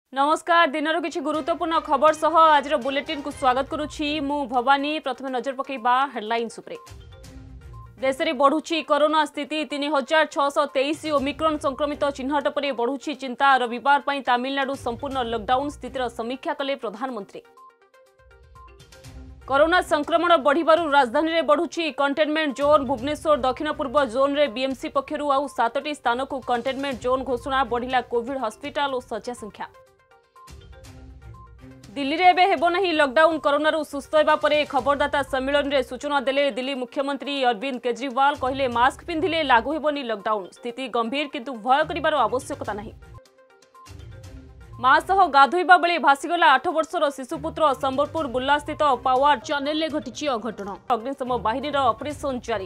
नमस्कार दिनर किछि गुरुत्वपूर्ण खबर सह आज बुलेटिन को स्वागत करुछि मु भवानी। प्रथम नजर पकेबा हेडलाइंस उपरे। देश में बढ़ुछि कोरोना स्थिति 3623 ओमिक्रॉन संक्रमित चिन्हट पर बढ़ुछि चिंता। रविवार पर तमिलनाडु संपूर्ण लॉकडाउन स्थितिर समीक्षा कले प्रधानमंत्री। कोरोना संक्रमण बढ़िबारु राजधानी में बढ़ुछि कंटेनमेंट जोन। भुवनेश्वर दक्षिण पूर्व जोन रे बीएमसी पक्षरु आउ 7टी स्थान को कंटेनमेंट जोन घोषणा। बढ़िला कोविड हॉस्पिटल और शଯ୍या संख्या। दिल्ली रे एबे हेबो नहीं लॉकडाउन। कोरोना सुस्थ होगा परे खबरदाता सम्मेलन रे सूचना देले दिल्ली मुख्यमंत्री अरविंद केजरीवाल। कहले मास्क पिंधिले लागू हेबोनी लॉकडाउन। स्थिति गंभीर किंतु भय करिबार आवश्यकता नहीं। मां सह गाधोइबा बेले भासीगला 8 वर्षर शिशुपुत्र। संबलपुर बुल्ला स्थित पावर चैनल घटी अघटन। अग्निशम बाहिनी ऑपरेशन जारी।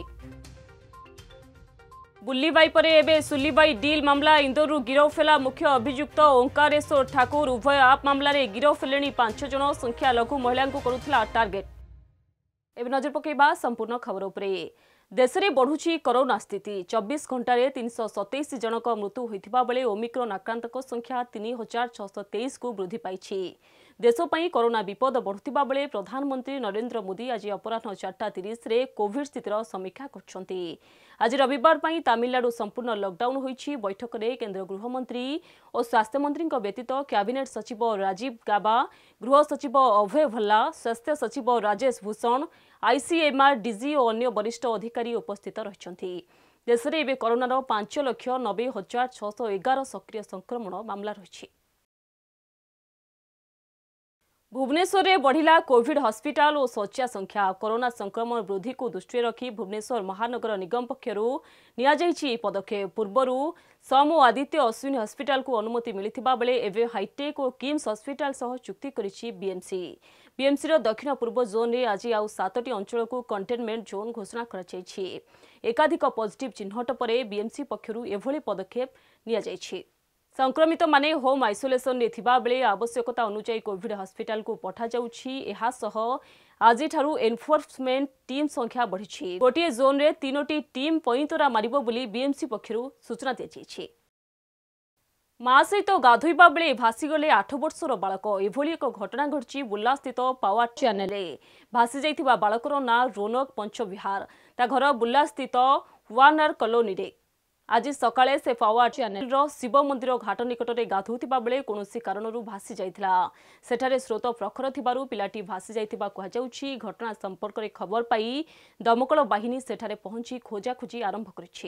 बुल्लीबाई पर एबे सुलीबाई डील मामला। इंदोरु गिरफ हेला मुख्य अभियुक्त ओंकारेश्वर ठाकुर। उभय आप मामलें गिरफ हेले 5 जन। संख्या लघु महिला करुला टार्गेट। एबे नजर पकेबा संपूर्ण खबर उपरे। देश में बढ़ुछि कोरोना स्थिति। 24 घंटे 327 जनक मृत्यु होइथिबा बेले ओमिक्रॉन आक्रांतक संख्या 3623 को वृद्धि पाइछि। देश पर कोरोना विपद बढ़ुथिबा बेले प्रधानमंत्री नरेंद्र मोदी आज अपराह्न 4:30 रे कोविड स्थितिर समीक्षा करछन्ति। आज रविवार पर तमिलनाडु संपूर्ण लॉकडाउन होइछि। बैठक में केंद्र गृहमंत्री और स्वास्थ्य मंत्री व्यतीत कैबिनेट सचिव राजीव गाबा, गृह सचिव अभय भल्ला, स्वास्थ्य सचिव राजेश भूषण, आईसीएमआर डीजी और अन्य वरिष्ठ अधिकारी उपस्थित रहिछन्ति। देश में एबे कोरोनार 5,90,611 सक्रिय संक्रमण मामला रही। भुवनेश्वर में बढ़िला कोविड हॉस्पिटल और शଯ୍या संख्या। कोरोना संक्रमण वृद्धि को दृष्टि रखी भुवनेश्वर महानगर निगम पक्षरु नियाଯାଇଛି पदक्षेप। पूर्वरु सम और आदित्य अश्विनी हॉस्पिटल को अनुमति मिलिथिबा बेले एवं हाईटेक और किम्स हॉस्पिटल सह चुक्ति करिछि बीएमसी। बीएमसी रो दक्षिण पूर्व जोन रे आज आउ 7टी अंचल को कंटेनमेंट जोन घोषणा कराଯାଇଛି। एकाधिक पॉजिटिव चिन्हट पर बीएमसी पक्षरु एभली पदक्षेप नियाଯାଇଛି। संक्रमित माने होम आइसोलेशन रे थिबा बेले आवश्यकता अनुसार कोविड हॉस्पिटल को पठा जाउछि। एहा सह आज ठारू एनफोर्समेंट टीम संख्या बढ़ी। गोटे जोन रे 3टी टीम पैंतरा मारिबो बोली बीएमसी पक्षरु सूचना दिछि। मां सहित गाधोइबा बेले भासीगले 8 वर्षर बालक। एभली एक घटना घटछि बुल्ला स्थित पावर चैनल रे। भासी जाइथिबा बालकर ना रोनक पंचविहार। ता घर बुल्ला स्थित वानर कॉलोनी रे। आज सकाळे से पावर चैनल रो शिव मंदिर घाट निकट में गाधोउथिबा बेले कोनोसी कारणरू भासी जाइथिला। सेठारे स्रोत प्रखर थिबारु पिलाटी भासी जाइथिबा कहा जाउछि। घटना संपर्क में खबर पाई दमकल बाहिनी सेठारे पहुंची खोजाखोजी आरंभ करिछि।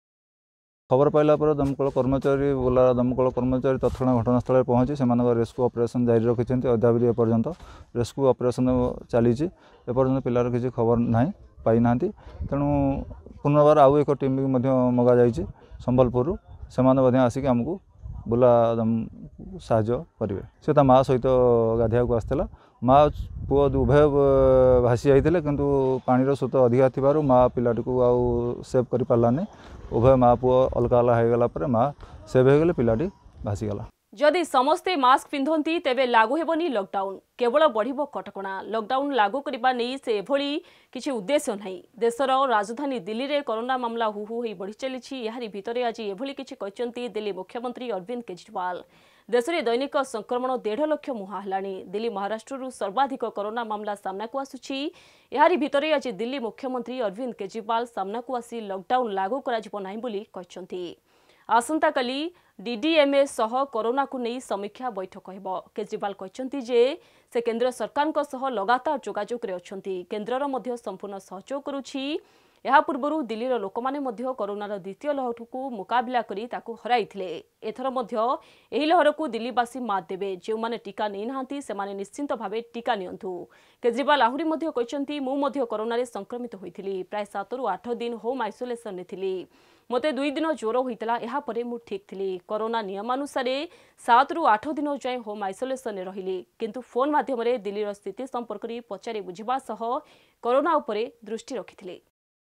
खबर पाइला पर दमकल कर्मचारी बोला दमकल कर्मचारी तत्क्षण घटनास्थल पहुंची से रेस्क्यू ऑपरेशन जारी रखिछन्ति। अद्यावधि एपर्यंत रेस्क्यू ऑपरेशन चलीछि। एपर्यंत पिलार किछि खबर नाही पाई नांती। तेणु पुनर्बार आउ एक टीम मगा जाइए संबलपुर से आसिक आमको बुला साहाय्य करेंगे। से माँ सहित गाधिया को आसला। माँ पुओ उभय भासी जाते किंतु पानी स्रोत अधिका थी माँ पिलाटी को आउ सेव कर पारानी। उभय माँ पुओ अलग अलग होगला माँ सेव हो गले पिलाटी भासीगला। जदि समस्ते मास्क पिंधती तेबे लागू हेबनी लॉकडाउन। केवल बढ़िबो कटकणा। लॉकडाउन लागू करबा नै से एभली किछि उद्देश्य नाही। देशर राजधानी दिल्ली रे कोरोना मामला हु हु होई बढ़ी चलीछि। यारी भितरे आज एभली किछि कहचंती दिल्ली मुख्यमंत्री अरविंद केजरीवाल। देश में दैनिक संक्रमण 1.5 लाख मुहां हेलानी। दिल्ली महाराष्ट्र सर्वाधिक कोरोना मामला सामना को आसुछि। यारी भितरे आज दिल्ली मुख्यमंत्री अरविंद केजरीवाल सामना को आसी लॉकडाउन लागू कराजिबो नाही बोली कहचंती। आसंता काली डीडीएमए सह कोरोना को नहीं समीक्षा बैठक हेबो। केजरीवाल कहचंती जे से केंद्र सरकार को सह लगातार जोगाजोग रे अछंती। केंद्रर मध्य संपूर्ण सहयोग करुछि। यहा पूर्वरु दिल्लीर लोकमाने मध्य कोरोनार द्वितीय लहर को मुकाबला करी ताकू हराइथिले। एथर मध्य एही लहर को दिल्लीवासी मात देबे। जे माने टीका नै नाहंती से माने निश्चिंत भावे टीका नियंतु। केजरीवाल आहुरी मध्य कहचंती मु मध्य कोरोना रे संक्रमित होइथिली। प्राय 7 रु 8 दिन होम आइसोलेशन रे थिली। मते 2 दिन ज्वर होइतला। एहा परे मु ठीक थिली। कोरोना नियमानुसार 7 रु 8 दिन जाय होम आइसोलेशन रे रहिली। किंतु फोन माध्यम रे दिल्लीर स्थिति संपर्क रे पचारि बुझिबा सह कोरोना उपरे दृष्टि रखिथिले।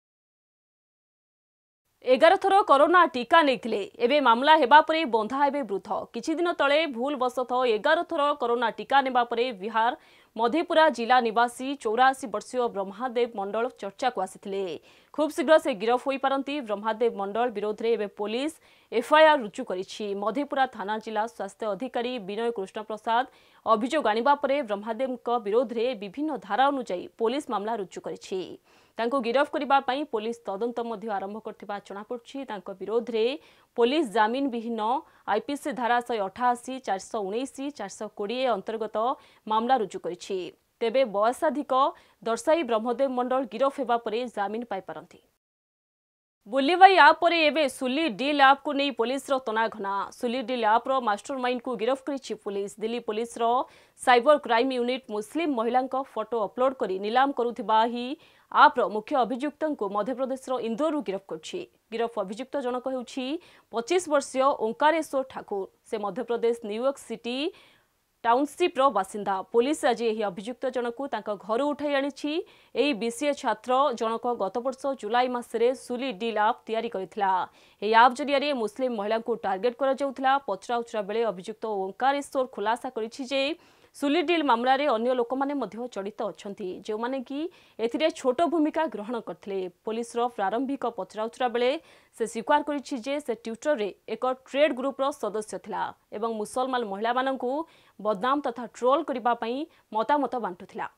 11 थर कोरोना टीका नहीं एबे मामला हेबा परे बंधा हेबे वृद्ध। किछि दिन तले भूल बसत 11 थर कोरोना टीका नेबा परे बिहार मधेपुरा जिला निवासी 84 वर्षीय ब्रह्मादेव मंडल चर्चा को आसी खूब शीघ्र से गिरफ हो पारती। ब्रह्मादेव मंडल विरोध में एवं पुलिस एफआईआर रुजु करिछि। मधेपुरा थाना जिला स्वास्थ्य अधिकारी विनय कृष्ण प्रसाद अभियोग आनिबा परे ब्रह्मादेव विरोध में विभिन्न धारा अनुसार पुलिस मामला रुजु करिछि। तांको गिरफ करबा पई पुलिस तदंत मध्य आरंभ करथिबा जणा पड़छि। तांको विरोध में पुलिस जामिन विहीन आईपीसी धारा 188, 419, 420 अंतर्गत मामला रुजु करिछि। तेबे बयसाधिक दर्शाई ब्रह्मदेव मंडल गिरफ हेबा परे जामिन पाई पारंती। बुल्लीबाई आप पर एवं सुली डील आप को नहीं पुलिस तनाघना। सुली डील आप मास्टरमाइंड को गिरफ करिछि police. Delhi police cyber crime unit Muslim महिला फोटो अपलोड करी नीलाम करुथिबा ही आप मुख्य अभियुक्त को मध्यप्रदेश इंदौर गिरफ करछि। गिरफ अभियुक्त जनक हेउछि 25 वर्षीय ओंकारेश्वर ठाकुर। से मध्यप्रदेश न्यूयॉर्क सिटी टाउनशिप बासिंदा। पुलिस आज यह अभियुक्त जनक घर उठाई आनी। यही बीसीए छात्र जनक गत वर्ष जुलाई मासरे सुली डील आप तैयारी करथिला। यह आप जरिया मुस्लिम महिला को टार्गेट करा जाउथला। पचरा उचरा बेले अभियुक्त ओंकारेश्वर खुलासा करिछि जे सुली डील मामला रे अन्य लोक माने मध्य जड़ित अछंती, जो माने कि एथिरे छोट भूमिका ग्रहण करथिले। पुलिस प्रारंभिक पचराउचरा बेले से स्वीकार करिछि जे से ट्विटर रे एक ट्रेड ग्रुप रो सदस्य थिला एवं मुसलमान महिला माननकु बदनाम तथा ट्रोल करिबा पई मतामत बांटुथिला।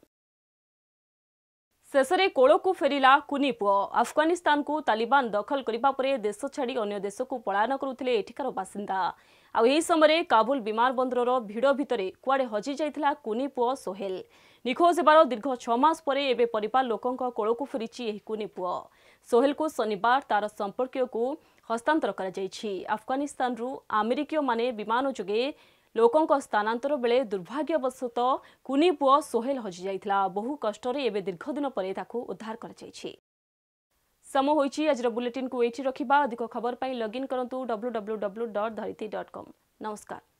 शेषरे कोल को फेरिला कुनी पुओ। अफगानिस्तान को तालिबान दखल करिबा परे देश छाड़ी अन्य देश को पलायन करुथिले एठिकार बासिंदा। आ एही समय काबुल विमान बंदर भिड़ भितरे कुआडे हजि जाइथिला कुनी पुओ सोहेल। निखोज हेबार दीर्घ 6 मास परे एबे परिवार लोकंक कोल को फेरिछि एही कुनी पुओ। सोहेल को शनिवार तार संपर्कीय को हस्तांतर करा जाइछि। अफगानिस्तान रु अमेरिकीय माने विमान जोगे लोकंक स्थानांतर बेले दुर्भाग्यवशत कुनी पुओ सोहेल हजि जाइथिला। बहु कष्टरे एबे दीर्घ दिन परे ताकू उद्धार करा जाइछि। समय होइछि आज बुलेटिन को एठी रखिबा। अधिक खबर पाई लॉगिन करंतु www.dharitri.com। नमस्कार।